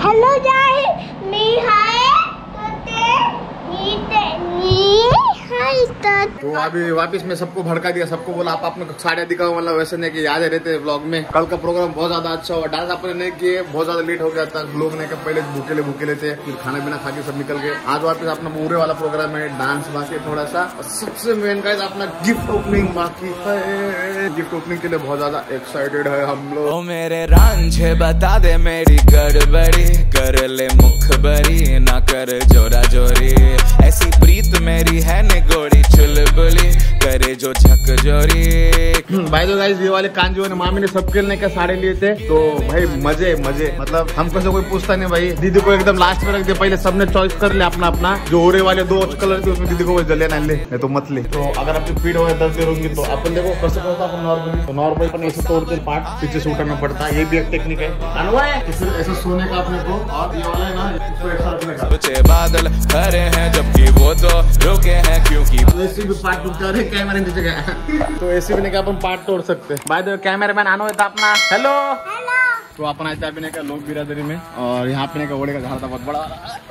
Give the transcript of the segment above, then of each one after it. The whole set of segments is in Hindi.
हेलो जाई नी हाय तो अभी वापस मैं सबको भड़का दिया, सबको बोला आप अपने साड़ियाँ दिखाओ, मतलब वैसे नहीं कि याद रहते व्लॉग में। कल का प्रोग्राम बहुत ज्यादा अच्छा हुआ, डांस अपने नहीं किए, बहुत ज्यादा लेट हो गया था। लोग ने पहले भूखे थे, फिर खाना पीना खा के सब निकल गए। आज वापस अपना पूरे वाला प्रोग्राम है, डांस बाकी थोड़ा सा, सबसे मेन का अपना गिफ्ट ओपनिंग बाकी है। गिफ्ट ओपनिंग के लिए बहुत ज्यादा एक्साइटेड है हम लोग। ओ मेरे रांझे बता दे मेरी गड़बड़ी, कर ले मुखबरी ना कर जोरा जोरी, ऐसी प्रीत मेरी है निगोड़ी चुलबुली, करे जो झकझोरी। भाई तो गाइस ये वाले कांजी ने मामी ने सबके लिए क्या साड़े लिए थे, तो भाई मजे मतलब हमको से कोई पूछता नहीं भाई। दीदी को एकदम लास्ट में रख दिया, पहले सबने चॉइस कर लिया अपना अपना। जो ओरे वाले 2 कलर थे उसमें दीदी को जले ना ले, नहीं तो मत ले। तो अगर आपकी पीठ हो 10 देर होंगी तो अपन देखो कैसे होता है नॉर्मली। तो नॉर्मल अपन ऐसे तोड़ते पार्ट पीछे से उठाना पड़ता है, ये भी एक टेक्निक है। ऐसे सोने का अपने को, और ये वाला है ना इसको एक साथ रखने का। कुछ बादल खड़े हैं जबकि वो तो रुके हैं, क्योंकि ऐसे भी पार्ट टूटता है कैमरे की जगह। तो ऐसे भी नहीं अपन पार्ट तोड़ सकते। बाय द वे कैमरामैन आनो है अपना। हेलो तो अपन आए थे अभी का लोग बिरादरी में, और यहाँ पे का ओड़े का झाड़ था बहुत बड़ा।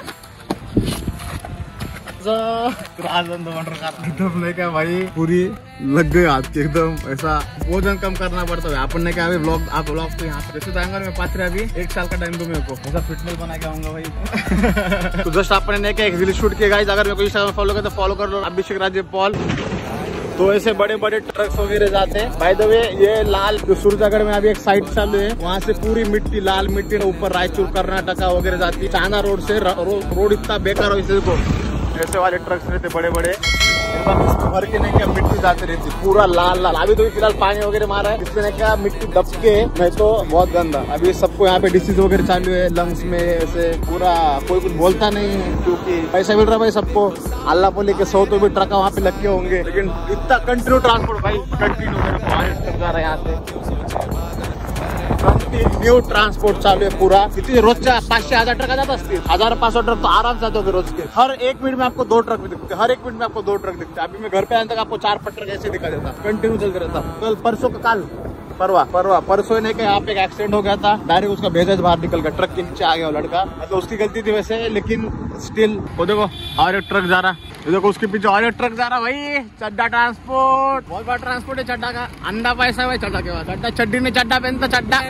एकदम क्या भाई पूरी लग गई हाथ के, एकदम ऐसा वजन कम करना पड़ता है। अपन ने क्या अभी व्लॉग आप व्लॉग तो यहाँ पे जैसे जाएंगे मैं पात्र अभी 1 साल का टाइम दो मेरे को, ऐसा फिटनेस बना के आऊंगा भाई। तो जस्ट अपन ने क्या एक रील शूट किया गाइस, अगर मेरे को इंस्टाग्राम फॉलो कर तो फॉलो कर लो, अभिषेक राजे पॉल। तो ऐसे बड़े बड़े ट्रक्स वगैरह जाते हैं। बाय द वे ये लाल जो सूरजागढ़ में अभी एक साइड चालू है, वहाँ से पूरी मिट्टी लाल मिट्टी ऊपर रायचूर कर्नाटका वगैरह जाती है। चाना रोड से रोड इतना बेकार हो, इसे देखो ऐसे वाले ट्रक्स रहते बड़े बड़े, भर के नहीं क्या मिट्टी जाते रहती पूरा लाल लाल। अभी तो फिलहाल पानी वगैरह मारा है, इसमें नहीं क्या मिट्टी दब के, नहीं तो बहुत गंदा। अभी सबको यहाँ पे डिसीज वगैरह चालू है लंग्स में, ऐसे पूरा कोई कुछ बोलता नहीं है क्योंकि पैसा मिल रहा भाई सबको। अल्लाह पोली के 100 तो भी ट्रक वहाँ पे लग के होंगे, लेकिन इतना कंटिन्यू ट्रांसपोर्ट भाई कंटिन्यू जा रहा है यहाँ से, कंटिन्यू ट्रांसपोर्ट चालू है पूरा। किती रोजच्या 500-1000 ट्रक जात असतील, 1500 ट्रक तो आराम से जाते रोज के। हर 1 मिनट में आपको 2 ट्रक दिखते, हर 1 मिनट में आपको 2 ट्रक दिखते। अभी मैं घर पे आने तक आपको 4-5 ट्रक ऐसे दिखा देता, कंटिन्यू चलते रहता। कल परसों का काल परसों ने के यहाँ पे एक एक्सीडेंट हो गया था, डायरेक्ट उसका भेजा बाहर निकल गया, ट्रक के नीचे आ गया वो लड़का। मतलब उसकी गलती थी वैसे, लेकिन स्टिल वो देखो और एक ट्रक जा रहा, ये देखो उसके पीछे और एक ट्रक जा रहा भाई। चड्डा ट्रांसपोर्ट बहुत बड़ा ट्रांसपोर्ट है चड्डा का, अंधा पैसा है चड्डा के बाद। चड्डा चड्डी ने चड्डा पहनता चड्डा।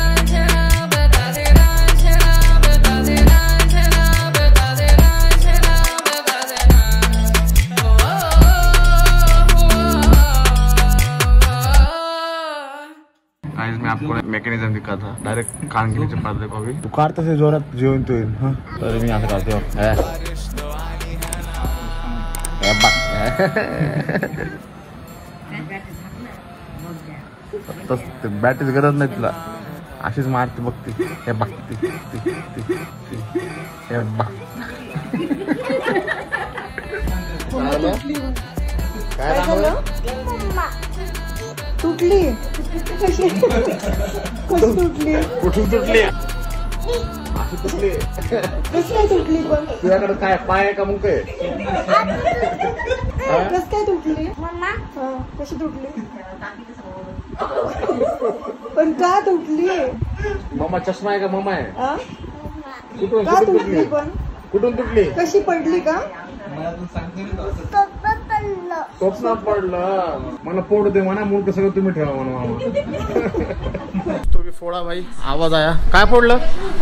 मैं आपको मैकेनिज्म दिखा था, डायरेक्ट कान के नीचे पड़ देखो। अभी उखाड़ते से जोरात जीवन तो मैं यहाँ से करते हो बॅटरीची गरज नाही तुला, अशीच मारते बघती हे बघती हे बघ काय तुटली कशी तुटली, कुठून तुटली अशी तुटली, कशी काय तुटली? पण तुझ्याकडे काय पाय आहे का मग काय कस काय तुटली मम्मा? कशी तुटली पण का तुटली? मम्मा चष्मा आहे का? मम्मा आहे कुठून का तुटली? पण कुठून तुटली? कशी पडली का? स्वप्न पडलं मला पोड दे म्हणा, मूळ सगळं तुम्ही ठेवा म्हणा। तो भी फोडा भाई, आवाज आया काय फोडलं?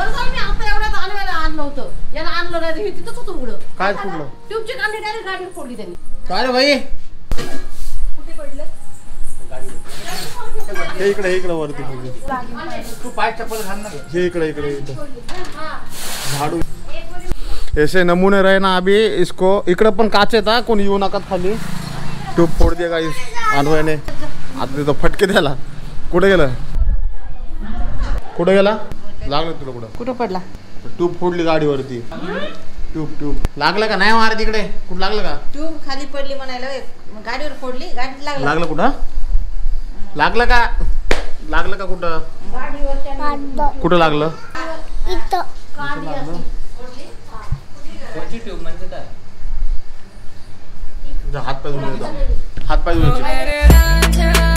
काय फोडलं? काय रे भाई? हे इकडे वरती तू पाय चप्पल घाल ना, हे इकडे झाडू। ऐसे नमूने रहे ना अभी इसको, इकडे पण काचे था कोणी येऊ नका खाली। ट्यूब फोड़ दिया गाइस अनवयने, आता तो फटके द्याला। कुठे गेला लागलं तुला? कुठं पडला? ट्यूब फोडली गाडीवरती, ट्यूब लागलं का नाही? मार तिकडे कुठं लागलं का? ट्यूब खाली पडली म्हणायला, गाडीवर फोडली, गाडीत लागलं कुठं? लागलं का कुठं? कुठं लागलं? हात पाय धुवायचे।